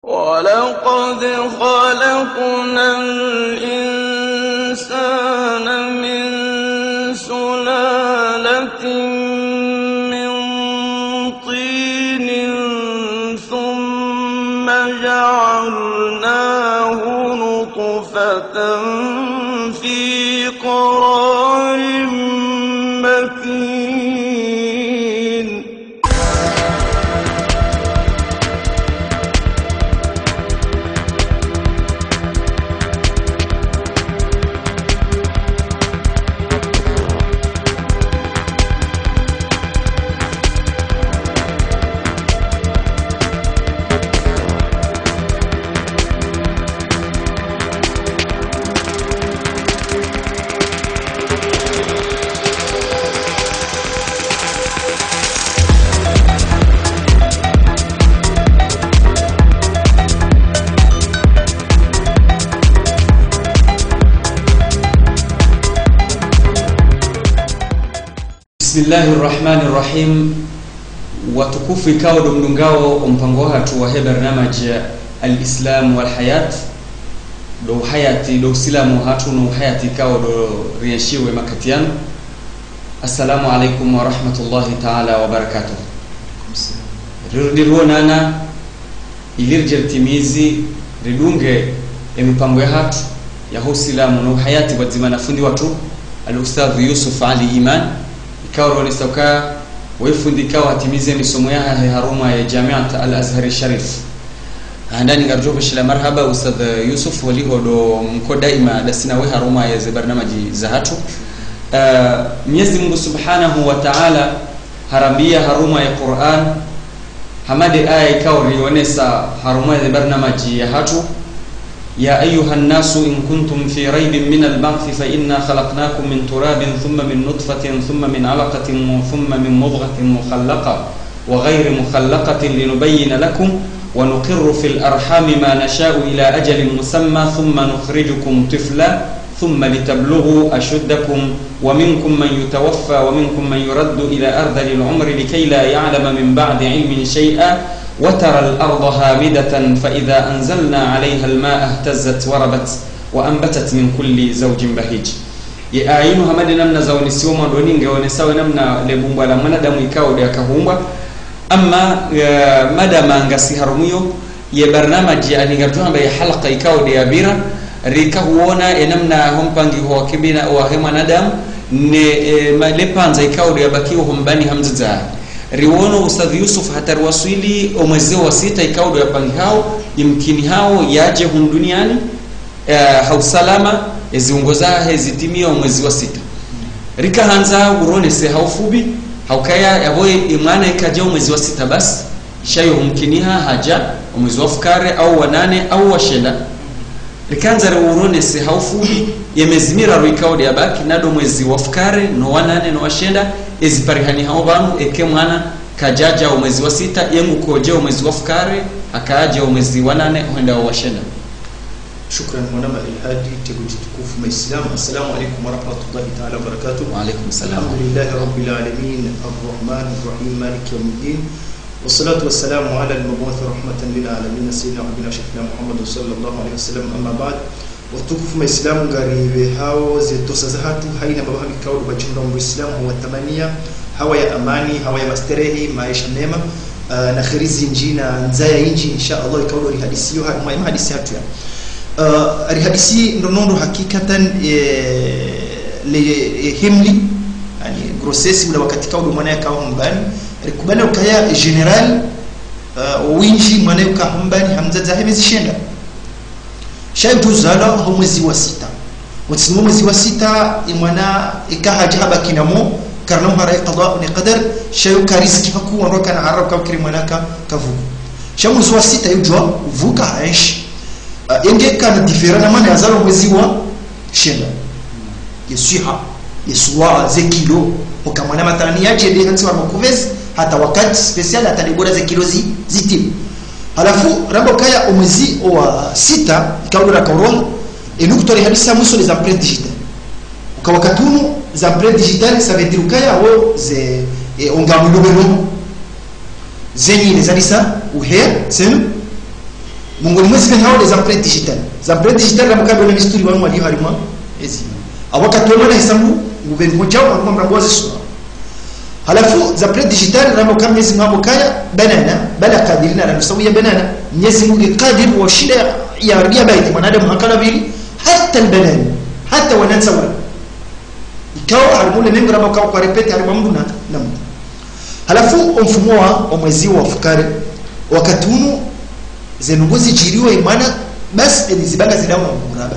ولقد خلقنا الإنسان من سلالة من طين ثم جعلناه نطفة في قرار مكين. Bismillahirrahmanirrahim. Watukufu ikawa domdungao mpango hatu wa barnamaj al-Islam wal Hayat do hayati do Islamu hatu no hayati ikawa do rieshiwe makatiano. Assalamu alaikum wa rahmatullahi ta'ala wa barakatuh. Rirdirwonana ilirjertimizi ridunge mpango hatu ya Islamu no hayati wazimana fundi watu al-Ustadh Yusuf Ali Iman ikawa ni soka wefundika watimize misomo yake haruma ya Jamiat Al-Azhar Sharif. Ndani ngarjobe shila marhaba Ustadh Yusuf walihodo mko daima dasina we haruma ya barnamaji za hatu. Mwenyezi Mungu Subhanahu wa Ta'ala harambia haruma ya Qur'an hamadi aya ikawa rionesa haruma ya barnamaji ya hatu. يا أيها الناس إن كنتم في ريب من البعث فإنا خلقناكم من تراب ثم من نطفة ثم من علقة ثم من مضغة مخلقة وغير مخلقة لنبين لكم ونقر في الأرحام ما نشاء إلى أجل مسمى ثم نخرجكم طفلا ثم لتبلغوا أشدكم ومنكم من يتوفى ومنكم من يرد إلى أرذل العمر لكي لا يعلم من بعد علم شيئا وترى الأرض هامدة فإذا أنزلنا عليها الماء اهتزت وربت وأنبتت من كل زوج بهيج. يأعينها مدنا من زون سيوما دونينغ ونساوي نمنا لبومبا لمنا دمو يكاو ديا كهومبا. أما مدى ما انغسي هرميو يبرنامج يعني غرتوها بي حلقة يكاو ديا بيرا ريكاوونا انمنا همبانجي هو كبينا وهما ندم لبانزا يكاو ديا باكيو همباني همززا riwono Ustadh Yusuf hatarwasili mwezi wa 6 ikaudo ya pangi hao imkini hao yaje duniani hausalama eziungoza ezitimia mwezi wa 6 rika hanza urone se haufubi haukaya yaboye imana ikaje mwezi wa 6 basi shayo humkiniha haja mwezi wa fukare au wa 8 au wa shenda rikanza urone se haufubi yemezimira ruikaudo ya baki nado mwezi wa fukare no wa 8 no wa shenda eziparihani hao banu eke mwana kajaja mwezi wa 6 yemukoje mwezi wa fukare akaja mwezi wa 8 huenda wa shenda. Shukran mwanama al-hadi tukufu maislam. Assalamu alaykum wa rahmatullahi ta'ala wa barakatuh. Wa alaykum assalam. Alhamdulillahi rabbil alamin arrahmanir rahim maliki yawmiddin wassalatu wassalamu ala al-mabu'uth rahmatan lil alamin sayyidina wa nabiyina Muhammad sallallahu alayhi wasallam. Amma ba'd watukufu maislamu ngariwe hao zetosa za hatu haina baba mikao bachunda muislamu wa tamania hawa ya amani hawa ya masterehi maisha mema na khirizi njina nzaya inji insha Allah ikao rihadisiyo muhimu hadisi hatu ya rihadisi ndonondo hakikatan le himli yani grossesse mla wakati kao mwana yakao mbani rikubana ukaya general winji mwana yakao mbani hamzaza hemezi shenda shaitu zala mwezi wa 6 wasimu mwezi wa 6 imwana ikahaja haba kinamo karnam hara qada ni qadar shayu kariski faku wanroka na arab kama kirimanaka kavu shamu wa 6 yujwa vuka aishi enge kana diferana maana yazalo mwezi wa shenda yesuha yesuwa ze kilo ukamwana matani yaje de hansi wa makuvezi hata wakati special atalibora ze kilo zitimu. Halafu rambo kaya mwezi wa 6 ikawa na korona enukutori hadisa muso les empreintes digitales ukawakatunu za empreintes digitales ça veut dire kaya wo ze ongamulubero zenyi nezalisa uhe senu mungu mwezi hao les empreintes digitales la mkabala na misturi wa mwali harima ezi awakati wala hesabu nguvengo jao kwa mrambozi sura halafu za empreintes digitales na mkabala mwezi mambo kaya banana bala qadirina na tusawia banana mwezi mungu qadir wa shida ya rabia baiti mwanadamu hakala vili hata albanana hata wanatsawa ikawa harmule nembo rama kwa repete harima mdu na mdu halafu mfumo wa mwezi wa fukare wakati hunu zenongozi jiriwe imana basi enizibanga zidawa muraba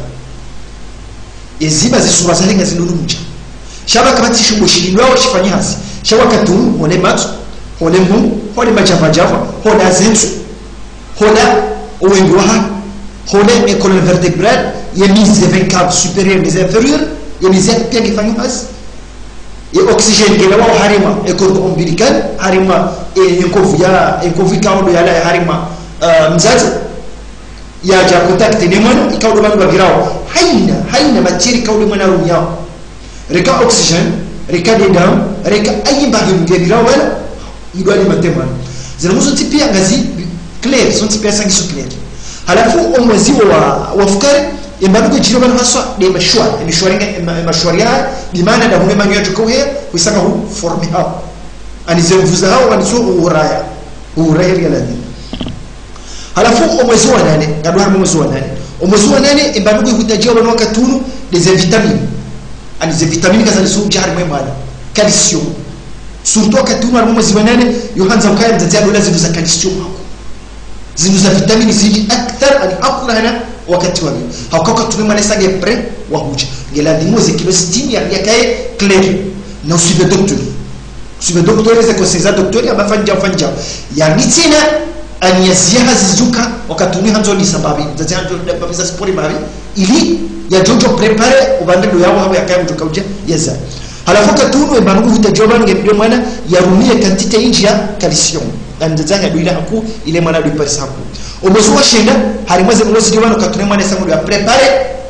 eziba zisura zalenga zinurumja shaba kamati shumbo shilindwa shifanye hasi shaba katu hone matu hone mu hone majava hone azentu hone owendoha hone école vertébrale yemise vencable supérieur des inférieurs yemise pia kifanye hasi et oxygène gelawa harima école ombilical harima enkovu kaondo yala harima mzazi ya ja contact ne mwana ikawdo manu bagirao haina matieri kawdo mwana runyao reka oxygène reka dedam reka ayi bagi ngirao wala idwali matema zina muzo tipia ngazi clair son tipia sangi so clair halafu omwezi wa fukari embadugo jiro bana haswa de mashwaria bimana da hune manyo tukohe wisaka hu formi hao anizevuza hao waniso uraya ya ladini halafu omwezi wa 8 ngadwara mwezi wa 8 omwezi wa 8 embadugo hutajia bana wakatunu des vitamines ani ze vitamines kaza lisu jari mwemana calcium surtout wakatunu wa mwezi wa 8 yohanza ukaya mzazia dola zivuza calcium hako zivuza vitamines ziji akthar ani akula hana wakati wani haukoka tumema nesa gepre wa huja gela dimoze kilo 60 ya kae clair na usibe docteur eze koseza docteur ya mafanja ya nitina anyazia zizuka wakatuni hanzo ni sababu zazi hanzo babisa spori mari ili ya jojo prepare ubandelo yao hapo yakaye mtoka uja yeza halafu katunu ebanugu hutajoba ngebyo mwana ya rumie kantite inji ya calcium andazanya duila haku ile mwana duparisa haku omozwa shenda harimwaze mlozi diwano katune mwana sangu ya prepare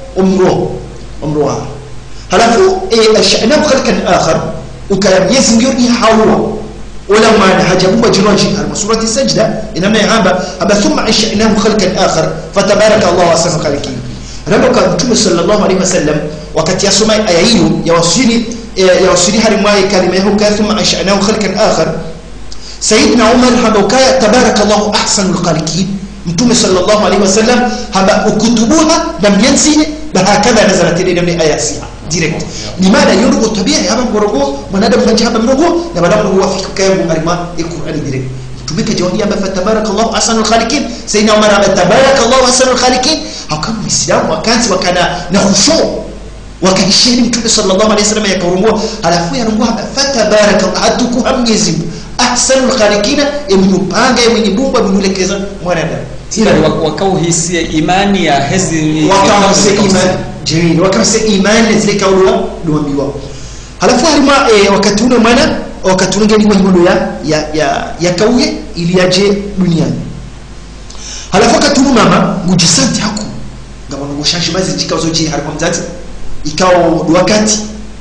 umro halafu ashana khalqan akhar ukayamyezi ndio ni hawa wala maana hajabu jiraji al-surati sajda inama yahamba aba thumma ashana khalqan akhar fatabaraka Allah ahsanul khaliqin rabbuka mtume sallallahu alaihi wasallam wakati yasoma aya hiyo ya wasiri harimwaye kalima hiyo thumma ashana khalqan akhar sayyidina Umar habauka tabarakallahu ahsanul khaliqin mtume sallallahu alaihi wasallam haba ukutubuha damyansi bahakadha nazalat ilayna ayasiha direct limadha yurgu tabi'i haba morogo mwanadamu fanya haba morogo na baadaye huwa fika kayabu alima alquran direct tumeka jawabi haba tabarakallahu ahsanul khaliqin sayyidina Umar haba tabarakallahu ahsanul khaliqin hakam muislamu wakanzi wakana na khushu wakisheni mtume sallallahu alaihi wasallam yakarumwa alafu yarumwa fatabarakallahu atukuham yazim ahsanul khaliqina imnupanga mwenyibumba mnulekeza mwanadamu ila wakauhisia imani ya hezi wakauhisia imani zile kaulwa duambiwa halafu harima wakati ule maana wakati ule ngeni mwenye ya kauye ili aje duniani halafu wakati ule mama ngujisanti haku ngaba ngoshashi bazi jikazo je harima mzazi ikao wakati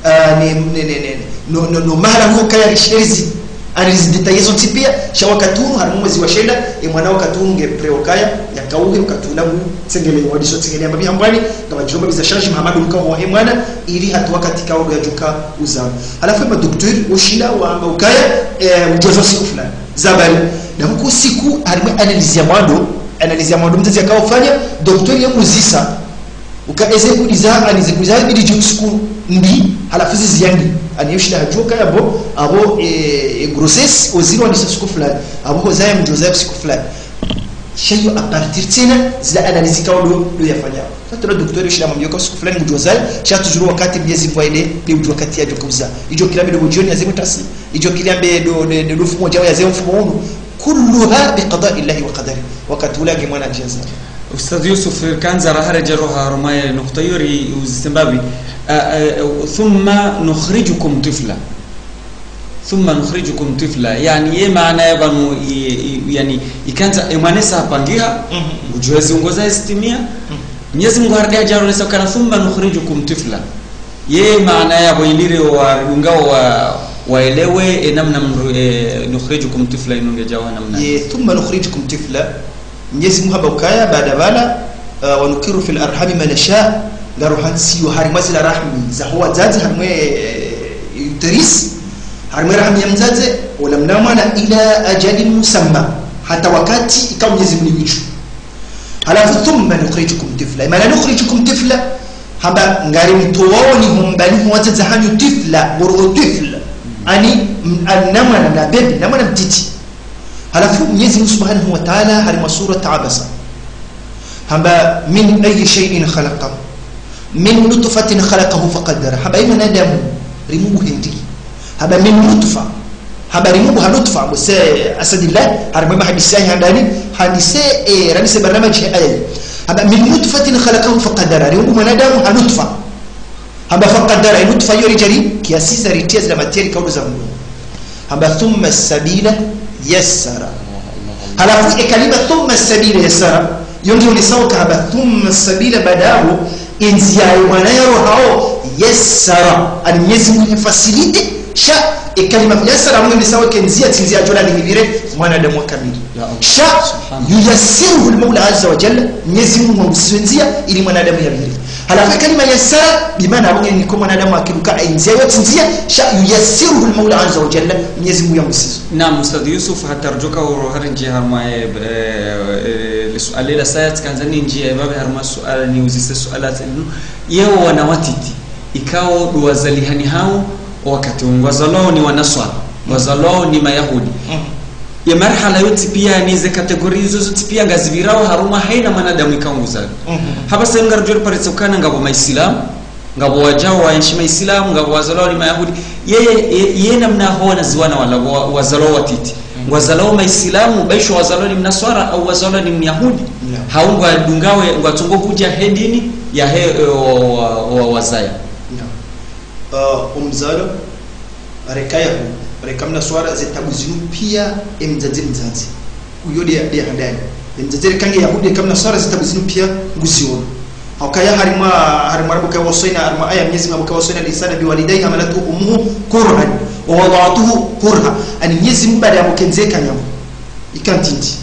no mara ngoka ya rishirizi alizidetayezo tipia shawakatunu harimu mwezi wa shenda mwanao katunu ngepreokaya yakauge ukatulamu tsengele wadiso tsengele ambabi hambwani ngaba jiromba bizashaji Muhammad mkawa wa mwana ili hatu wakati kao gajuka uzao halafu ma docteur ushila wa ukaya mjozo siku fulani zabali na huko siku harimu analyze ya mwando mzazi akaofanya docteur ya muzisa ukaeze kuliza bidi juksiku ndi halafu ziziangi aniyeshida hajuka yabo abo grossesse oziro ni siku fulani abo hozaya mjoza siku fulani shayo a partir tena zila analyse kawo do yafanya fatara docteur shida mamyoka siku fulani mjoza cha tujuru wakati miezi mwaile bi wakati ya jokuza ijo kilambe do jioni ya zemutasi ijo kilambe do fumo jawa ya zemfumo uno kulluha biqada'i llahi wa qadari wakati ulage mwana jaza أستاذ يوسف كان زرهر جروها رماية نقطة يوري وزتنبابي ثم نخرجكم طفلا يعني ايه معنى يبانو يعني ikanza emanesa hapangiha ujuezi ngoza estimia Mwenyezi Mungu hardia jaro nesa kana thumma nukhrijukum tifla ye maana yabo ilire wa ngao waelewe namna nukhrijukum tifla inongejawa namna ye thumma nukhrijukum tifla Mwenyezi Mungu habakaya baada bala wanukiru fil arhami ma nasha garuhansi wa harimazila rahmi za huwa zazi harmwe uteris harmwe rahmi ya mzaze wala mnamana ila ajalin musamma hata wakati ikawa Mwenyezi Mungu wichu. Halafu thumma nukhrijukum tifla ma la nukhrijukum tifla haba ngari mtowoni humbani huwaza hanyu tifla guru tifla ani annamana na bebi namana mtiti. Halafu Mwenyezi Mungu Subhanahu wa Ta'ala harima sura Abasa haba min ayi shay'in khalaqa min nutfatin khalaqahu faqaddara haba ima nadamu rimubu hindi haba min nutfa haba rimubu hanutfa bose asadillah harima hadisi handani hadisi radisi barnamij ayyi haba min nutfatin khalaqahu faqaddara rimubu nadamu hanutfa haba faqaddara nutfa yori jari kiasi za ritia za materi kaudu za Mungu haba thumma sabila yassara. Halafu kalima thumma sabila yassara yongi ulisauka haba thumma sabila badahu inziya manayaro hao yassara an Mwenyezi Mungu facilite sha kalima yassara Mungu ulisauka inziya jola ni vile mwanadamu kamili sha yuyassiru al-Maula azza wa jalla Mwenyezi Mungu msenzia ili mwanadamu yabiri. Halafu kalima yassara bimaana Mungu ni kama mwanadamu akiruka inziya yote nzia sha yuyassiru al-Maula azza wa jalla Mwenyezi Mungu yamsizo. Naam Ustadh Yusuf hatarjuka urohari njia harma لسؤال لا ساعات كان زني نجي باب هرما سؤال نيوزيس سؤالات إنه يو wanawatiti ikao duwazalihani hao wakati wazalao ni wanaswa wazalao ni mayahudi ya marhala yote pia ni ze kategori zote pia ngazibirao haruma haina manadamu ikaunguza hapa sasa ngarujua paritokana ngabo maislam ngabo wajao wa heshima islam ngabo wazalao ni mayahudi yeye namna hona ziwana wala wazalao watiti wazalao maislamu baisho wazalao ni mnaswara au wazalao ni myahudi haungwa dungawe ngatongo kuja hedini ya wazaya umzalo arekayahu arekamna swara zitabuzinu pia emzazi uyode ya hadani emzazi kange yahudi kamna swara zitabuzinu pia ngusiona hakaya harima rabuka wasaina arma aya Mwenyezi Mungu kawasaina lisana biwalidayha malatu ummuhu kurhan wa wada'atuhu kurha ani Mwenyezi Mungu baada ya mkenzeka nyama ikantinti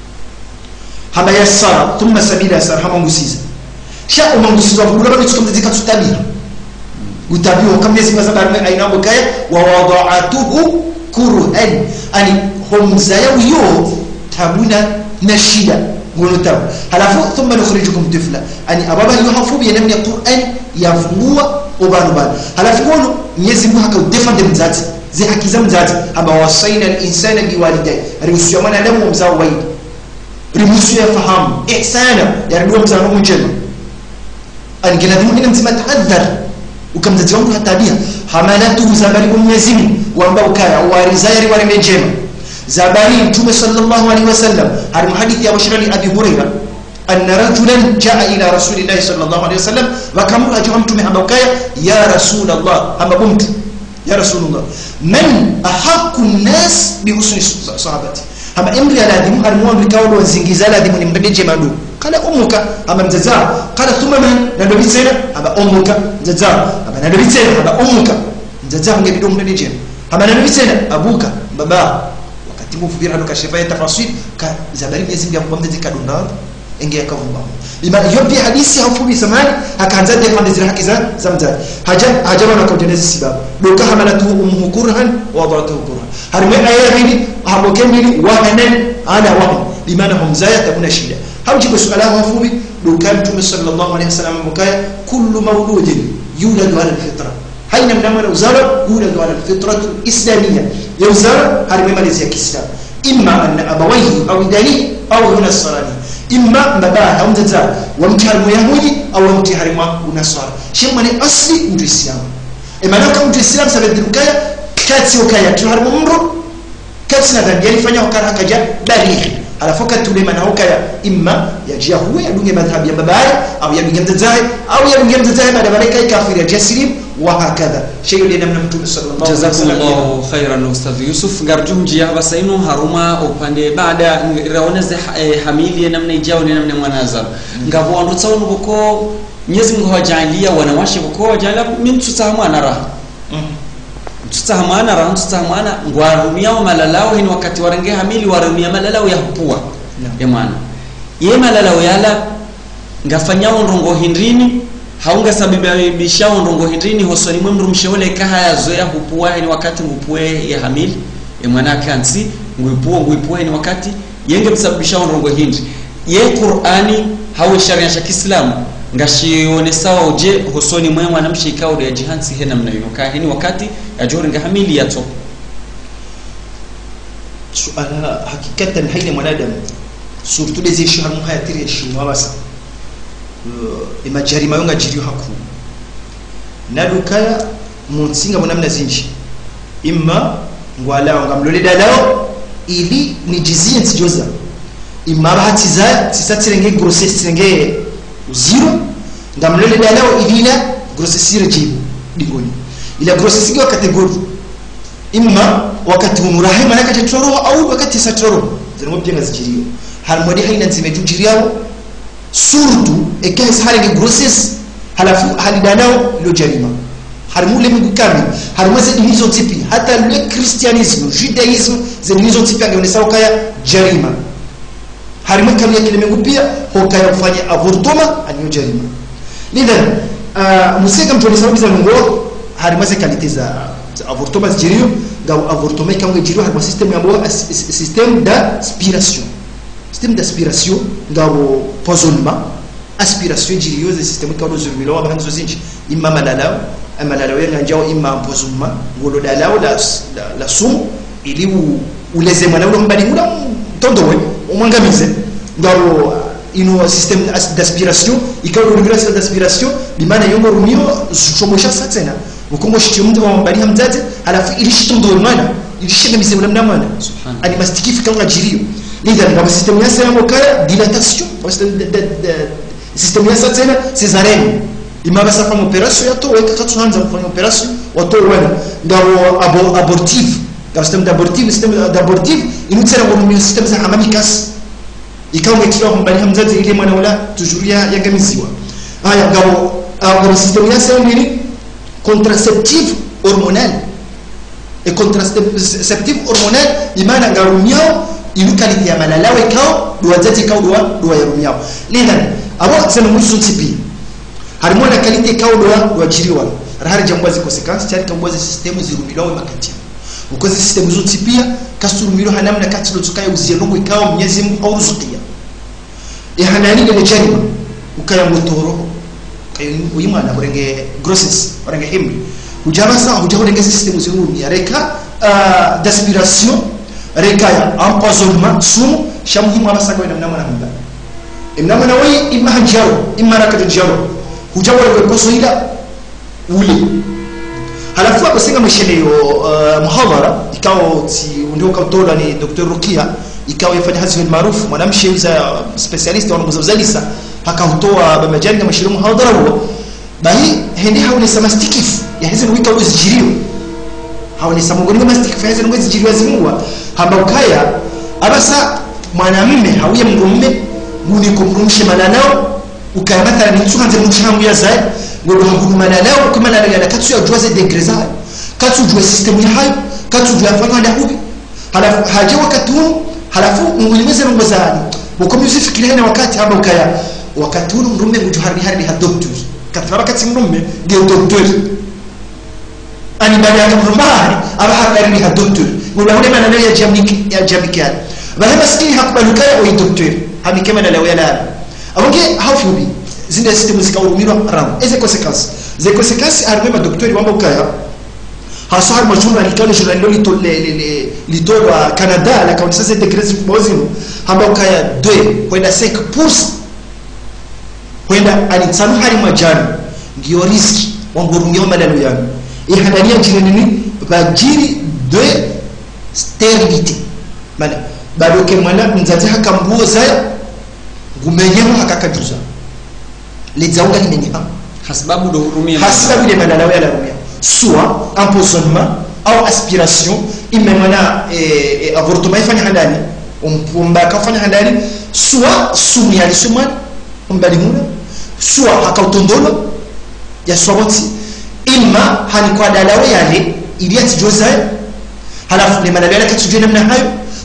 haba yassara thumma sabila yassara hama ngusiza sha umangusiza kugura bani tukamzika tutabira utabiwa kama Mwenyezi Mungu sababu aina bukaya wa wada'atuhu kurhan ani humzaya yo tabuna na shida ngonotabu. Halafu thumma nukhrijukum tifla ani ababa yuhafu bi namni Qur'an yafungua ubanu. Halafu ngono Mwenyezi Mungu hakadefend mzazi zi haki za mzazi haba wasaina al-insana biwalidayhi rimusu mwanadamu mzao waidi rimusu yafahamu ihsana yarudua mzao mjema angeladimu ina mzima tahadhar ukamzazi wangu hatabia hamalatu zabari Mwenyezi Mungu ambao kaya warizayari wale mjema zabari Mtume sallallahu alaihi wasallam hadi hadithi ya Bashir Abi Hurairah anna rajulan jaa ila rasulillahi sallallahu alaihi wasallam wa kamra ajwa Mtume habakaya ya rasulullah hababumtu ya rasulullah man ahaqqu an-nas bi husni sahabati haba imri aladimu harmuwa bikawdo zingiza aladimu ni mbeje madu kala ummuka haba mzaza kala thumma man nado bisena haba ummuka mzaza haba nado bisena haba ummuka mzaza ngebido mbeje haba nado bisena abuka baba timu fubira kashifa tafasir ka zabari Mwenyezi Mungu akwamdezi kadunda enge yakavumba bima yopi hadisi hafubi samani akaanza defend zile haki za mzazi hajama na kautenezi sibabu doka hamalatu ummu kurhan wa wadatuhu kurhan harime ayahidi habokemili wahanan ala wahan bima nahum zaya takuna shida haujibu sualahu hafubi doka Mtume sallallahu alaihi wasallam mukaya kullu mawludin yuladu ala alfitra haina mdamana uzara yuladu ala alfitratu islamiyya يوزر هرمي ماليزيا كيسلام إما أن أبويه أو داني أو نصراني إما مباها أو نزار ومتهر ميهودي أو متهر ونصار شيء من أصلي وجه الإسلام إما نوكا وجه الإسلام سبب الوكاية كاتسي وكاية تهر ممرو كاتسنا ذنب يعني فانيه وكارها كجا باريخ على فكرة توليما نوكاية إما يجي هو يدوني مذهب يمبايا أو يدوني مذهب أو يدوني مذهب بعد ذلك كافر يجي سليم وهكذا شيء اللي نمنا Mtume sallallahu alaihi wasallam. Jazakumullahu khairan Ustadh Yusuf ngarjumjia basainu haruma upande baada raoneze hamili namna ijao ni namna mwanaza ngabo andotsa unuko Mwenyezi Mungu hajalia wanawashe kwa hajalia mimi tutahamana raha tutahamana raha tutahamana ngwarumia malalao ni wakati warange hamili warumia malalao ya hupua ya maana yema lala yala ngafanya ndongo hindrini haunga sababisha ndongo hindrini hosoni mwemru mshewele kaha yazoea hupua ni wakati ngupue ya hamili ya mwanaka ansi nguipue ni wakati yenge msababisha ndongo hindi ye Qur'ani hawe sharia ya Kiislamu ngashione sawa uje hosoni mwe mwanamshi ikao ya jihansi hena mnayoka hini wakati ya jori ngahamili yato suala hakikatan haina mwanadamu surtout les ishar muhayatiri yashimwa basa imajarima yonga jiriyo haku nadukaya munsinga munamna zinji imma ngwala ngamlole dalao ili nijizie nsijoza imma bahatiza sisatirenge grossesse tirenge zero ngamlole dalao ilina grossesse rejibu dingoni ila grossesse kwa kategori imma wakati umurahima nakaje toro au wakati satoro zirimo byenga zijiriyo harmoni haina nzimeju jiriyo surtout ekes halige grossesse halafu halidanao lo jarima harmule mungu kamili harmweze dinizo tipi hata le christianisme judaisme zenizo tipi angeonesa ukaya jarima harmwe kamili kile mungu pia hokaya kufanya avortoma anyo jarima lidhan museka mtoni sababu za mungu harmweze kalite za avortoma zijirio ngao avortoma kange jirio harmwe system ya mbo system d'aspiration système d'aspiration ngabo poisonnement aspiration jirioze système kawo zurmilo wa banzo zinji imma malalao amalalo yenga njao imma poisonnement ngolo dalao la sum ili uleze mwana ule mbali ula tondowe umangamize ngabo ino système d'aspiration ikawo rugura système d'aspiration bimana yongo rumio zchomosha satena ukongo shitimdo wa mbali hamzate alafu ili shitondo mwana ili shengamize mwana mwana ani mastikifi kanga jirio lidha ngabo système ya sema kaya dilatation système ya satena césarienne imaba sa femme opération yato weka katsuanza kufanya opération wato wana ngabo abortive ngabo système d'abortive inutsera ngo système za hamamikas ikawa ngetiwa mbali hamzazi ile mwana wala tujuria yangamiziwa haya ngabo système ya sema nini contraceptive hormonal et contraceptive hormonal imana ngarumiao ilukalite ya malalawe kao duwazati kao duwa ya rumiao lidhan abo zeno musu tipi harmona kalite kao duwa jiriwa rahari jambwazi consequence chari kambwazi systemu zirumilawe makati ukozi systemu zo tipia kasurumilo hanamna katilo tukaya uzienongo ikao mnyezi Mungu au ruzukia hanani le jarima ukaya mutoro uyimana burenge grossesse burenge himri hujabasa hujahorenge systemu zirumia reka d'aspiration rekaya empoisonnement sum shamuhimu abasaga wena mnamana hamba mnamana wai imma hanjaro imma rakata jaro hujawa kwa kosoida ule halafu abasenga msheneo muhadhara ikao ti ndio kautola ni Dr. Rukia ikao yafanya hazi maarufu mwanamshe uza specialist wa mzalisa hakautoa bamajani na mshiru muhadhara huo bahi hendi hauni samastikifu ya hizo wika uzijirio hauni samogoni mastikifu hizo uzijirio zimua hamba ukaya abasa mwanamume hauye mrumme muni kumrumshe mananao ukaya mathala ni tsukanze mchamu ya zai ngodo hanguru mananao kumana ya katsu ya juaze degreza katsu jua system ya hayo katsu jua fanya nda hubi halafu haje wakati huu halafu mulimeze ngozani bokomi usifikire na wakati hamba ukaya wakati huu mrumme ngujuharbi harbi ha doctor katara wakati mrumme ndio doctor ani baada ya mrumbari aba harbi ha doctor ngulahune mananao ya jamikani bahema sikini hakubalukaya wa doctor hamikema na leo yala abonge hafubi zinde system zikaurumira ram eze consequences armema docteur wamba ukaya hasar majumla likale journal litolo wa Canada la kaunti de Grèce kubozino hamba ukaya 2.5% kwenda alitsanu hali majani ndio riski wangurumia madalo yangu ihadania jineni bajiri de sterility mana bado kemwana mzazi hakambuoza ngumenyeho hakakajuza lizaunga limenyeha hasbabu do hurumia hasbabu de madalo ya rumia soit empoisonnement au aspiration imemana avortement ifanya handani umpumba kafanya handani soit sumia alisuma umbalimuna soit hakautondolo ya swaboti imma hani kwa dalawe yale iliyati joza halafu ni madalo yake tujue namna hayo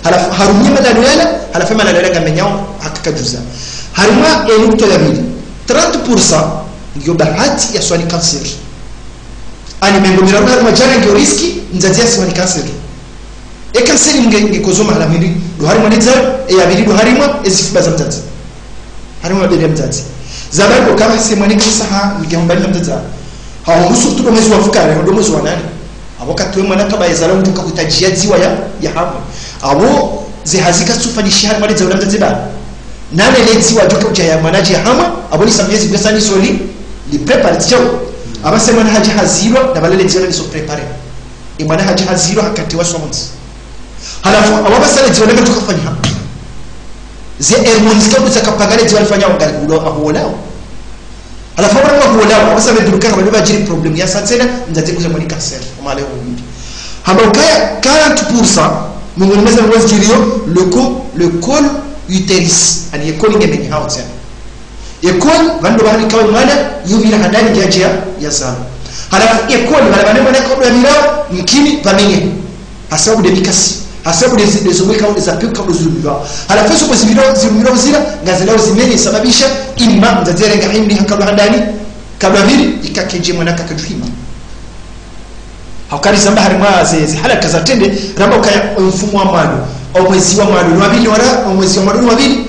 halafu harumia madalo yala halafu madalo yala ngamenyao hakakajuza haruma nukta ya pili 30% ndio bahati ya swali cancer ani mengo mirarura majara ndio riski nzazia swali cancer cancer ngekozoma la mili do harima nizar ya bili do harima ezifuba za mtati harima bili mtati zabako kama semani kisaha ngeombani mtati hao musu tuko mwezi wa fukara ndio mwezi wa nani aboka tuwe mwana kaba yazala mtu kakutajia ziwa ya hapo abo zihazika tufanye shahara mali za mtati ba nane lezi wa joka ujaya manaji hama abo ni samyezi pesa ni soli li prepare ticho abase mwana haji haziro na balele zero ni so prepare imana haji haziro hakati wa somonzi halafu ababasale jione kwa tukafanya hapa ze hormones kwa tutakapagale jione fanya ungali ulo abolao halafu bwana abolao abasale duruka kama baba jiri problem ya satena nzaje kuza mwani cancer kama leo hivi haba ukaya 40% mungu nimeza mwezi jirio le col uterus ani ekoli ngemeni hausa ekoli bando bali kama mwana yubira hadani jajia ya sana halafu ekoli bale mwana kwa mirao mkini pamenye hasabu de mikasi hasabu de zomeka au za pika uzulumira halafu sio zilumira zila ngazalao zimeni sababisha imma mzazere ngahimni hakabla hadani kabla vile ikakeje mwana kakajuhima hakari zamba harima zezi halaka za tende ramba ukaya mfumo wa mano au mwezi wa mano wabili wala mwezi wa mano wabili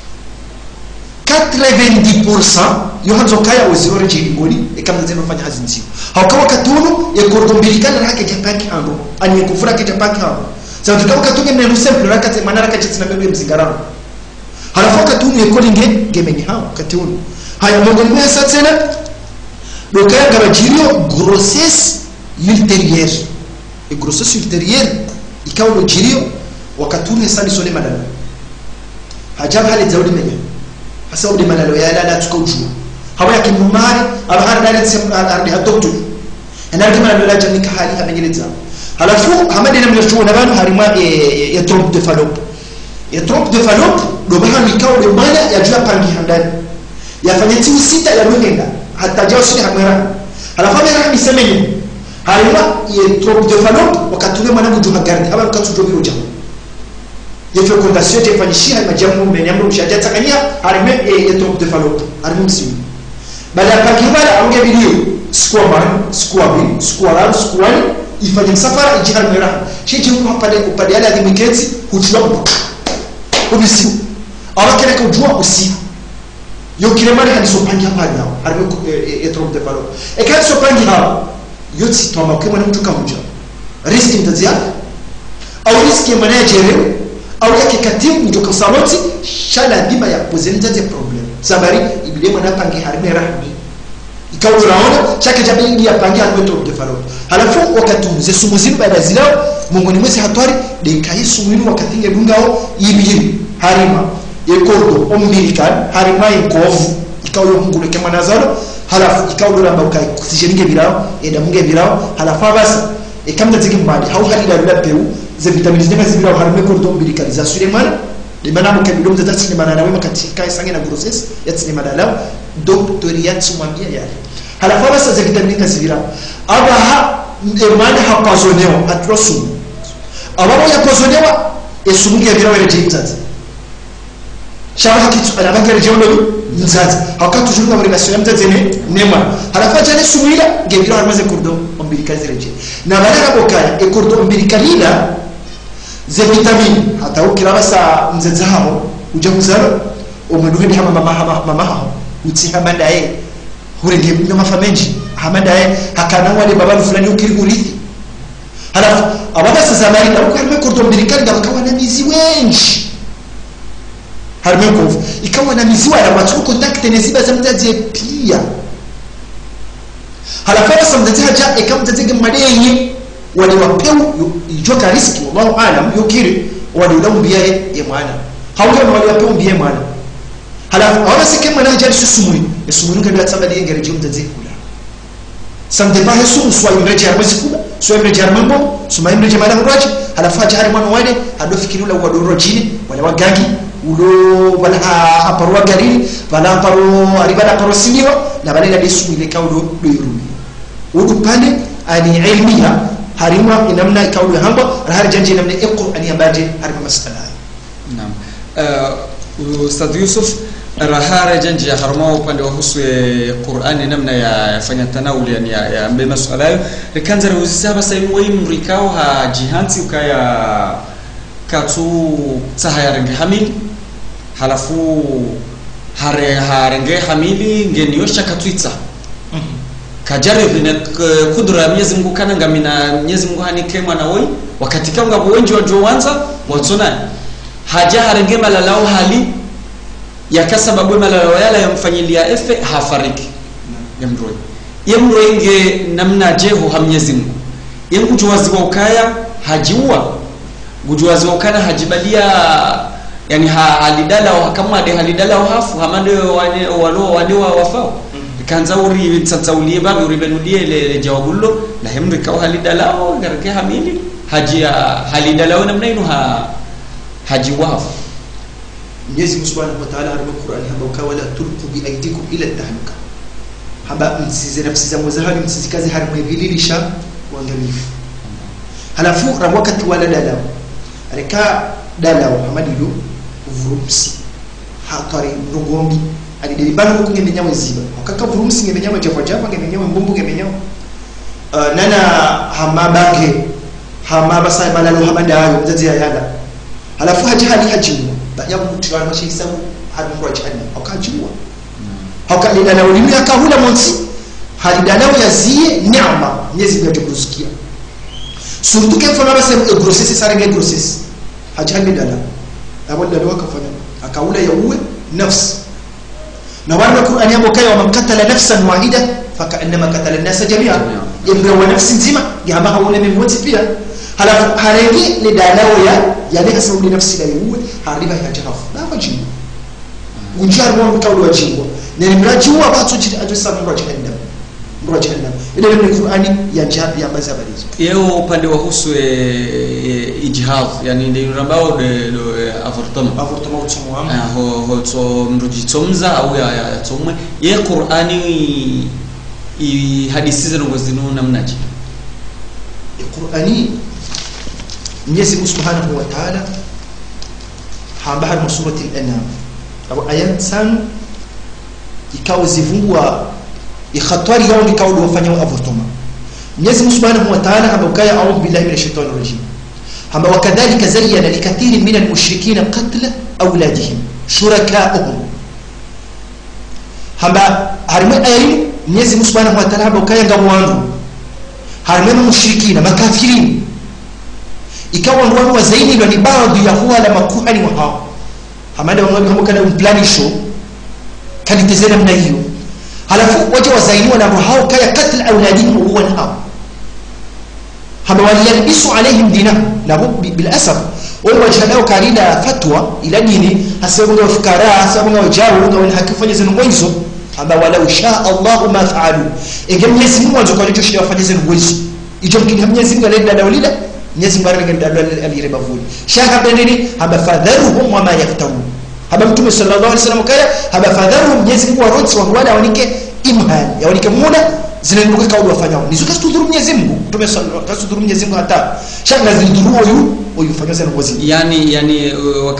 90% yohanzo kaya wezi origin ngoli kama zeno fanya hazinzi haukawa katunu ya kordombilikana rake japaki hando ani kufura kitapaki hando sababu tukao katunge neno simple rakati manara kachiti na bebe mzingarano halafu katunu yekoli ngemenye hao katunu haya mongoni mwesa tena dokaya gabajirio grossesse ultérieure et grossesse ultérieure ikawa lo jirio wakatunu esani sole madalo hajab hali zaudi menya hasa udi madalo ya la tukauju hawa yakimumari abahara dalati ardi hadoktu enardi madalo la janika hali hamenyeleza halafu hamadi na mjocho na bano harima ya trompe de fallope ya trompe de fallope do baha mikao de mwana ya jua pangi handani yafanya timu sita ya ruhenga hata jao sini hamera halafu hamera misemenye harima ya trompe de fallope wakatule mwana kujuha gardi haba mkatujo biro jamu ya fecondation te fanyishi harima jamu mbenyamro mshajia takania harima ya trompe de fallope harima msimu bala pangi bala aunge video sikuwa mani sikuwa bini sikuwa lalu sikuwa ni ifanye msafara ijihari meraha shiji upade yale adhimiketi hujua ubisiu awakereka ujua usiu yokile mani hanisopangi hapa yao harime etrompe de falo ekani sopangi hao yoti tuwa mawakema na mtu kamuja riski mtazi yake au riski ya manajerewe au yake katimu mjoka saloti shala bima ya pozeni mtazi problem sabari ibile mwana pangi harime rahmi ikawa unaona chake jamii ya pangia kwetu mtefalo halafu wakati mzesumuzini baada zilao mungu ni mwezi hatwari de kaisumini wakatinge dungao ibiri harima yekordo ombilikan harima yekovu ikawa mungu leke manazaro halafu ikawa loramba ukai kusijenge birao enda munge birao halafu basa ekamda zigi mbali hau halida bila peu ze vitamini zima zibirao harima yekordo ombilikan za Suleiman de manamo kabilo mzata sinema na nawe makatika isange na grossesse ya sinema dalao doctoriyat sumambia yale halafu basa za vitamini zibira abaha emana hapazonewa atrosu ababo yapozonewa esumungi yabira wele jimzazi shabaha kitu alabanga rejono mzazi hakatu jurunga muri basyo mzazi nema halafu jane sumira ngebira harmaze kurdo umbilical reje na baraka bokaya e kurdo umbilicalila ze vitamini hata ukira basa mzazi hao uja kuzaro umeduhedi hama mama hao utiha mandaye hurenge nyama famenji hamadaye hakana wale baba fulani ukirigurithi halafu ababasa zamani na ukarime kurdo umbilicali ngabakawa na mizi wenji harime kofu ikawa na mizi wala watu contact neziba za mtazi pia halafu basa mtazi haja ikamtazi gemadenye wale wapeu ijoka riski wallahu alam yukiri wale umbia ya mwana hauja wale wapeu mbia mwana halafu awase kema na hajali susumuri esumuri ngado atsabali yengere jumta zikula samde ba hesu swa imreje armasi kula swa imreje armambo suma imreje mala huraji halafu ajari mwana wale adofikiri ula wadoro jini wale wagangi ulo wala aparwa galili wala aparo aribala aparo siniwa na wale na desu ile kaudo do yurumi udu pale ani ilmiya harima inamna ikaudu hamba har janje namna Qur'ani ambaje harima masala. Naam. Ustadh Yusuf rahara janje harma upande wa husu Qur'ani namna ya fanya tanawuli yani ya mbe masuala hayo rikanza ruzisaba sasa wewe mrikao ha jihanti ukaya katu sahaya rangi hamili halafu harenge hamili ngeniosha katwitsa kajarib na kudra ya Mwenyezi Mungu kana ngamina Mwenyezi Mungu hanike mwana woi wakati kama ngabo wengi wajoanza watsona haja harenge malalao hali yakasababu malalao yala yamfanyilia efe hafariki yamroi nge namna jeho ha Mwenyezi Mungu yengujuwazi wa ukaya hajiua gujuwazi wa ukana hajibalia yani halidala wa kama de halidala hafu hamande wale wafao kanza uri tsaulie babu uri benudie le jawabulo la hemri ka halidala garke hamili hajia halidala namna ino haji wafu. Mwenyezi Subhanahu wa Ta'ala katika Qur'ani hamba ukawala tulqu bi aydikum ila tahluka hamba msize nafsi za mwazahali msizikaze harimwevililisha uangalifu halafu wakati wala dalao alika dalao hamadilu vurumsi hatari rugombi alidibana huko ngemenyawe ziba wakaka vurumsi ngemenyawe java ngemenyawe mbumbu ngemenyawe nana hamabange hamabasa balalo habadayo mzazi yala halafu hajihali hajimu ya mutira na shisabu hadumwa jihani akajiwa hakalidana ulimu yakahula monsi halidana yazie neema Mwenyezi Mungu atakusikia surtout que fona basa grossesse sarenge grossesse hajihali dala abonda wakafanya akaula ya uwe nafsi na wale Qur'ani hapo kaya wamkatala nafsan wahida fakaannama katala an-nasa jami'a yabra wa nafsi nzima yamba hauna mmoja pia halafu harenge ni dalao ya hasa ule nafsi la uwe hariba ya jahafu na wajibu unjar wa mkauli wa jibu na mrajiwa watu ajisa mrajihannam ile ni Qur'ani ya jihad ya mazabarizo yeo upande wa husu ijhad yani ndio rambao de avortoma utsomwa ho to mrujitomza au ya tomwe ye Qur'ani i hadithi za ngozinu namnaje Qur'ani Mwenyezi Mungu Subhanahu wa Ta'ala hamba surati al-anam au ayat san ikawa zivungwa ikhatwari yao ikawa wafanya avortoma Mwenyezi Mungu Subhanahu wa Ta'ala hamba ukaya a'udhu billahi minash shaitani rajim hamba wakadhalika zayyana likathirin min al-mushrikeena qatla awladihim shurakaa'uhum hamba harima ayin Mwenyezi Mungu Subhanahu wa Ta'ala hamba ukaya ngamwangu harima mushrikina makafirin ikawa ndio wa zaini ndio ni baadhi ya huwa la makuhani wa hao hamada wangapi kana umplanisho kanitezena mna hiyo halafu waje wazaini wana hao kaya katl auladihim huwa hao haba waliyalbisu alaihim dina na bil asab wao wajadao karida fatwa ila dini hasabu wa fukara hasabu wa jawu ndio hakifanya zenu hizo haba wala sha Allah ma faalu ingem Mwenyezi Mungu anzo kwa hicho shida wafanye zenu hizo hicho mkini Mwenyezi Mungu alenda dawlida Mwenyezi Mungu anagenda aliribavuli shaka bendeni haba fadharuhum wama yaftaru haba mtume sallallahu alaihi wasallam kaya haba fadharuhum Mwenyezi Mungu waroti wala wanike imhan ya wanike muda zinaibuka kauli wafanyao nizuka tudhuru Mwenyezi Mungu mtume sallallahu alaihi wasallam tudhuru Mwenyezi Mungu hata shaka zidhuru huyu fanyaza na wazi yani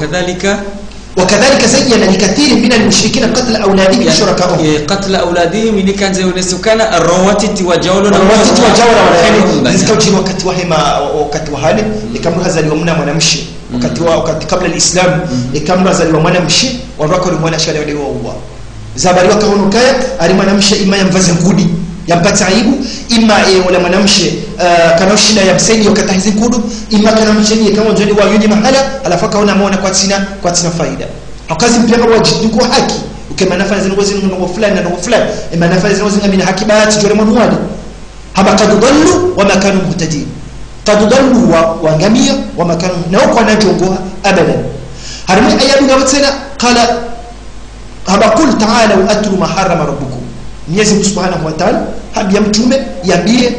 wakadhalika zayyana likathiri min al-mushrikeen qatl awladihim shurakaa'uhum qatl awladihim ni kanza yunesukana arwati wa jawla wala zikauti wakati wa hema wakati wa hali ikamru hazali wa mwanamshi wakati kabla al-islam ikamru hazali wa mwanamshi warako ni mwana shada wa Allah zabari wakaonokaya ali mwanamshi ima yamvaze ngudi yampata aibu ima wala mwanamshi kana shida ya msaidi wakati hizi kudu ima kana mcheni kama njoni wa yuni mahala alafu kaona ameona kwa tina faida hakazi mpaka wajibu kwa haki ukema nafanya zile ngozi ngo fulani na ngo fulani ima nafanya zile ngozi ngamina haki bahati jore mwanwadi haba kadudallu wa makanu muhtadin kadudallu wa ngamia wa makanu na uko anajongoa abadan harimi ayatu ngawtsena qala haba qul ta'ala atlu ma harrama rabbukum Mwenyezi Mungu Subhanahu wa Ta'ala habia mtume yambie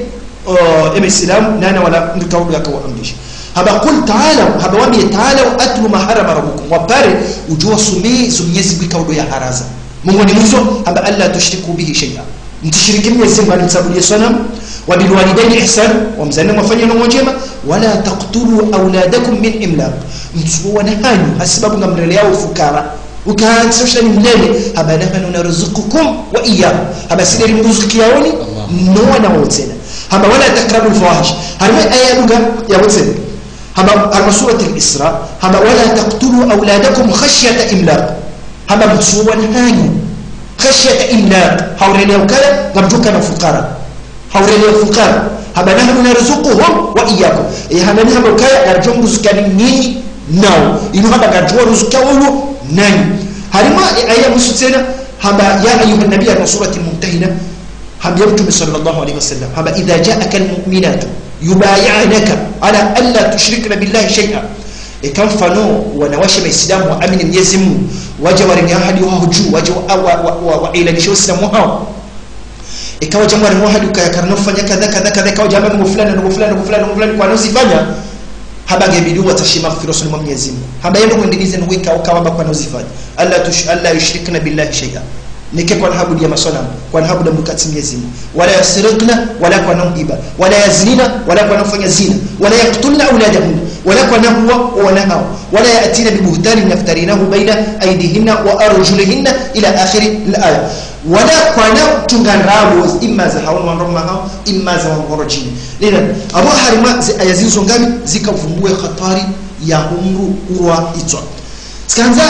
Islam nana wala ndikaulu yakawaamrisha haba qul ta'ala haba wambie ta'ala atlu ma harama rabbukum wapare ujua sumi Mwenyezi Mungu kaulu ya haraza Mungu ni mwizo haba alla tushriku bihi shay'a mtishiriki Mwenyezi Mungu alimsabudia sanam wabilwalidaini ihsan wamzani mwafanye na mwajema wala taqtulu auladakum min imlaq msuwana hanyu hasibabu ngamrele yao fukara ukaanzisha ni mlele habana nunarzuqukum wa iyyakum haba sidari mruziki yaoni no na wote haba wala taqrabu alfawahish harma aya lugha ya wote haba surati al-isra haba wala taqtulu auladakum khashyata imlaq haba msuwana hanyu khashyata imlaq hawrele ukala ngamjuka na fukara hawrele fukara haba nahnu narzuquhum wa iyyakum haba haba ukala garjom ruzikani nyinyi nao ino haba garjwa ruzikawo nani harima aya musutena haba ya ayuha nabiy na surati al-mumtahina haba yabtu sallallahu alayhi wasallam haba idha ja'aka al-mu'minatu yubay'anaka ala alla tushrikna billahi shay'a ikam fano wanawasha waislamu wa amini Mwenyezi Mungu waje warini ahadi wao juu waje wa ila nisho islamu hao ikawa jambo ni ahadi ukayakarna kufanya kadha ikawa jambo ni fulani kwa nozifanya haba gebidu watashima fi rasul Mwenyezi Mungu haba yendo kuendinize nwika ukawaba kwa nozifanya alla yushrikna billahi shay'a nike kwa habu ya masonam kwa habu da mukati Mwenyezi Mungu wala yasrikna wala kwa naiba wala yaznina wala kwa nafanya zina wala yaqtulna auladahum wala kwa nahwa wala hao wala yatina bibuhtani yaftarinahu baina aydihinna wa arjulihinna ila akhir al-aya wala kwa na tungarabo imma za hawan wa rama hao imma za warajini lina abu harima ayazizo ngapi zikavumbue khatari ya umru urwa ito sikanza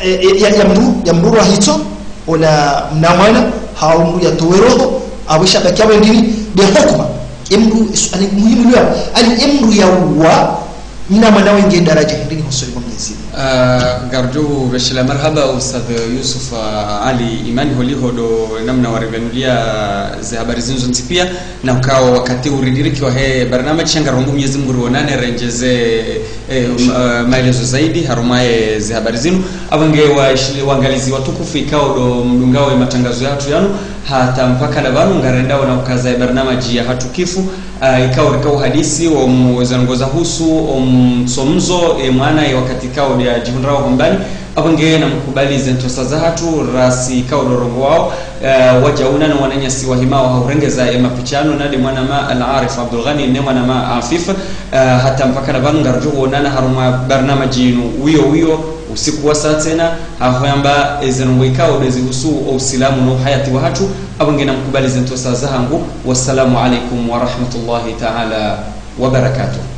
ya mru hito wala mnamana haumru ya toweroho abisha bakia wengine de hukma imru ani muhimu leo ali imru ya wa mnamana wengine daraja ndini husuli Mwenyezi garju bashla marhaba ustadh Yusuf Ali Imani holihodo namna warivenulia za habari zinzo ntipia na ukao wakati uridiriki wa he barnamiji shangarongo Mwenyezi Mungu ruonane renjeze maelezo zaidi harumaye za habari zinu abange waangalizi watukufu ikao do mdungao matangazo yatu yanu hata mpaka labanu ngarendao na ukaza barnamiji ya hatukifu ikao hadisi wa mwezangoza husu somzo mwana wakati kao ya jihundrawa hombani abange na mkubali zentosa za hatu rasi kao dorongo wao wajauna na wananyasi wahimao haurengeza mapichano nadi mwana ma al-Arif Abdul Ghani ne mwana ma Afif hata mpaka labanu ngarjuo nana haruma barnamiji inu uyo usiku wa saa tena ahoyamba ezenwekao dezihusu uislamu no hayati wa hatu abange na mkubali zentosa za hangu wassalamu alaikum wa rahmatullahi ta'ala wa barakatuh.